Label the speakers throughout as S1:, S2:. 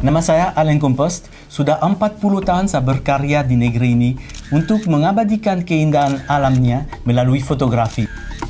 S1: Nama saya Alain Compost. Sudah 40 tahun saya berkarya di negeri ini untuk mengabadikan keindahan alamnya melalui fotografi.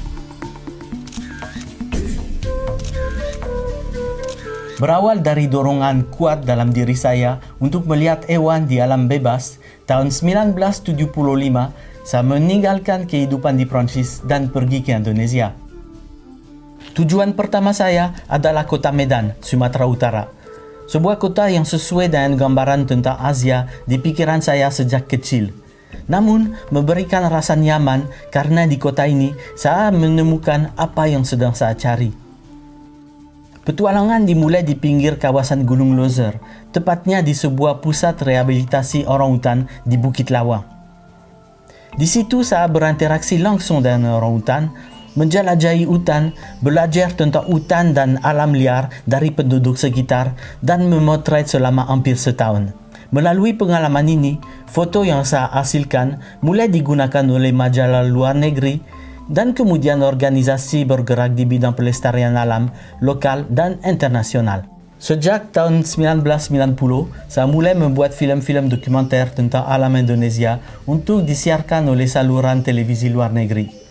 S1: Berawal dari dorongan kuat dalam diri saya untuk melihat hewan di alam bebas, tahun 1975 saya meninggalkan kehidupan di Perancis dan pergi ke Indonesia. Tujuan pertama saya adalah kota Medan, Sumatera Utara. Sebuah kota yang sesuai dengan gambaran tentang Asia di pikiran saya sejak kecil. Namun, memberikan rasa nyaman karena di kota ini saya menemukan apa yang sedang saya cari. Petualangan dimulai di pinggir kawasan Gunung Loser, tepatnya di sebuah pusat rehabilitasi orangutan di Bukit Lawang. Di situ saya berinteraksi langsung dengan orangutan, menjelajahi hutan, belajar tentang hutan dan alam liar dari penduduk sekitar dan memotret selama hampir setahun. Melalui pengalaman ini, foto yang saya hasilkan mulai digunakan oleh majalah luar negeri dan kemudian organisasi bergerak di bidang pelestarian alam lokal dan internasional. Sejak tahun 1990, saya mulai membuat film-film dokumenter tentang alam Indonesia untuk disiarkan oleh saluran televisi luar negeri.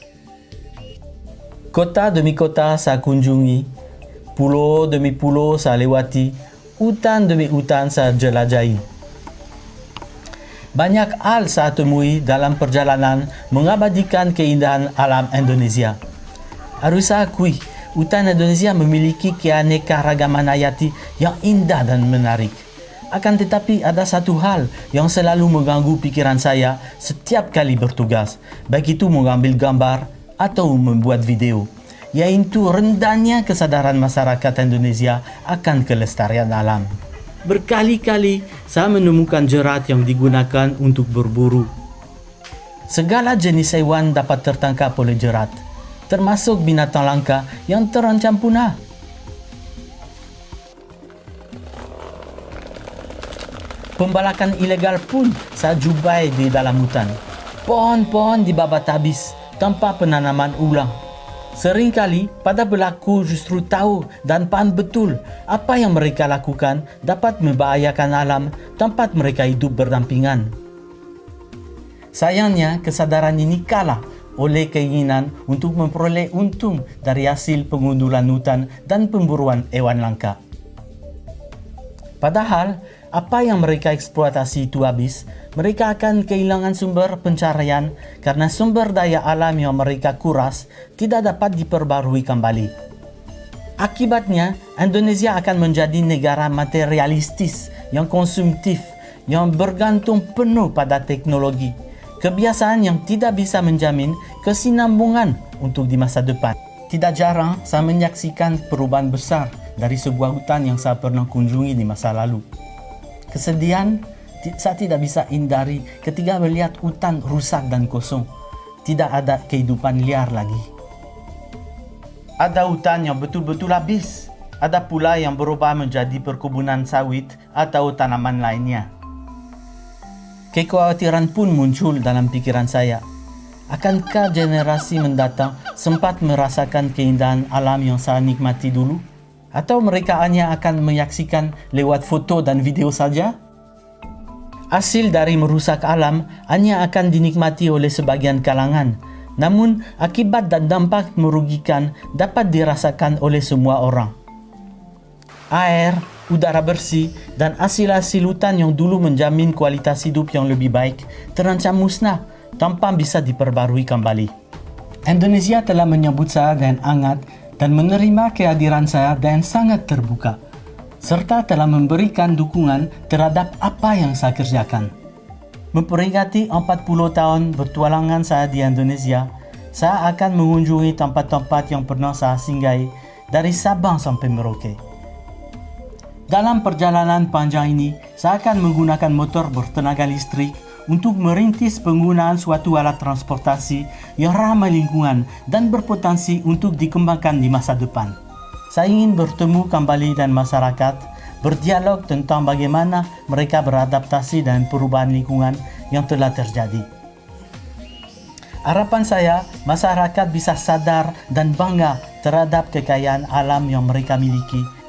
S1: Kota demi kota saya kunjungi, pulau demi pulau saya lewati, hutan demi hutan saya jelajahi. Banyak hal saya temui dalam perjalanan mengabadikan keindahan alam Indonesia. Harus saya akui, hutan Indonesia memiliki keanekaragaman hayati yang indah dan menarik. Akan tetapi ada satu hal yang selalu mengganggu pikiran saya setiap kali bertugas, baik itu mengambil gambar atau membuat video, yaitu rendahnya kesadaran masyarakat Indonesia akan kelestarian alam. Berkali-kali saya menemukan jerat yang digunakan untuk berburu. Segala jenis hewan dapat tertangkap oleh jerat, termasuk binatang langka yang terancam punah. Pembalakan ilegal pun saya jumpai di dalam hutan. Pohon-pohon dibabat habis tanpa penanaman ulang. Seringkali pada pelaku justru tahu dan paham betul apa yang mereka lakukan dapat membahayakan alam tempat mereka hidup berdampingan. Sayangnya, kesadaran ini kalah oleh keinginan untuk memperoleh untung dari hasil pengundulan hutan dan pemburuan hewan langka. Padahal, apa yang mereka eksploitasi itu habis, mereka akan kehilangan sumber pencaharian karena sumber daya alam yang mereka kuras tidak dapat diperbarui kembali. Akibatnya, Indonesia akan menjadi negara materialistis yang konsumtif, yang bergantung penuh pada teknologi, kebiasaan yang tidak bisa menjamin kesinambungan untuk di masa depan. Tidak jarang saya menyaksikan perubahan besar dari sebuah hutan yang saya pernah kunjungi di masa lalu. Kesedihan saya tidak bisa hindari ketika melihat hutan rusak dan kosong. Tidak ada kehidupan liar lagi. Ada hutan yang betul-betul habis. Ada pula yang berubah menjadi perkebunan sawit atau tanaman lainnya. Kekhawatiran pun muncul dalam pikiran saya. Akankah generasi mendatang sempat merasakan keindahan alam yang saya nikmati dulu? Atau mereka hanya akan menyaksikan lewat foto dan video saja? Hasil dari merusak alam hanya akan dinikmati oleh sebagian kalangan. Namun, akibat dan dampak merugikan dapat dirasakan oleh semua orang. Air, udara bersih, dan hasil-hasil hutan yang dulu menjamin kualitas hidup yang lebih baik terancam musnah tanpa bisa diperbarui kembali. Indonesia telah menyambut saya dengan hangat dan menerima kehadiran saya dengan sangat terbuka, serta telah memberikan dukungan terhadap apa yang saya kerjakan. Memperingati 40 tahun bertualangan saya di Indonesia, saya akan mengunjungi tempat-tempat yang pernah saya singgahi dari Sabang sampai Merauke. Dalam perjalanan panjang ini, saya akan menggunakan motor bertenaga listrik untuk merintis penggunaan suatu alat transportasi yang ramah lingkungan dan berpotensi untuk dikembangkan di masa depan. Saya ingin bertemu kembali dengan masyarakat, berdialog tentang bagaimana mereka beradaptasi dengan perubahan lingkungan yang telah terjadi. Harapan saya, masyarakat bisa sadar dan bangga terhadap kekayaan alam yang mereka miliki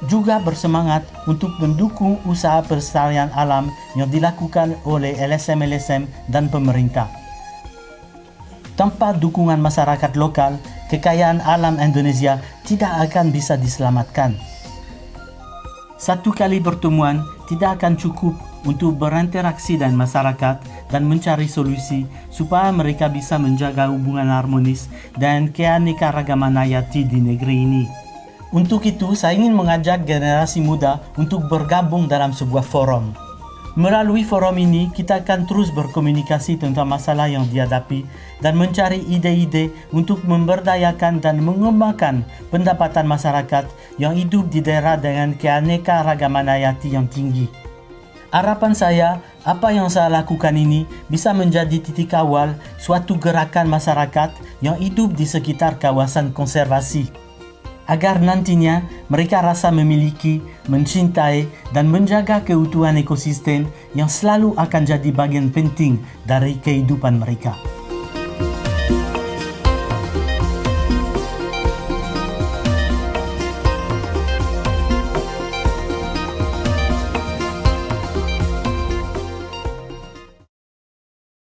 S1: juga bersemangat untuk mendukung usaha pelestarian alam yang dilakukan oleh LSM-LSM dan pemerintah. Tanpa dukungan masyarakat lokal, kekayaan alam Indonesia tidak akan bisa diselamatkan. Satu kali pertemuan tidak akan cukup untuk berinteraksi dengan masyarakat dan mencari solusi supaya mereka bisa menjaga hubungan harmonis dan keanekaragaman hayati di negeri ini. Untuk itu, saya ingin mengajak generasi muda untuk bergabung dalam sebuah forum. Melalui forum ini, kita akan terus berkomunikasi tentang masalah yang dihadapi dan mencari ide-ide untuk memberdayakan dan mengembangkan pendapatan masyarakat yang hidup di daerah dengan keanekaragaman hayati yang tinggi. Harapan saya, apa yang saya lakukan ini bisa menjadi titik awal suatu gerakan masyarakat yang hidup di sekitar kawasan konservasi, agar nantinya mereka rasa memiliki, mencintai dan menjaga keutuhan ekosistem yang selalu akan jadi bagian penting dari kehidupan mereka.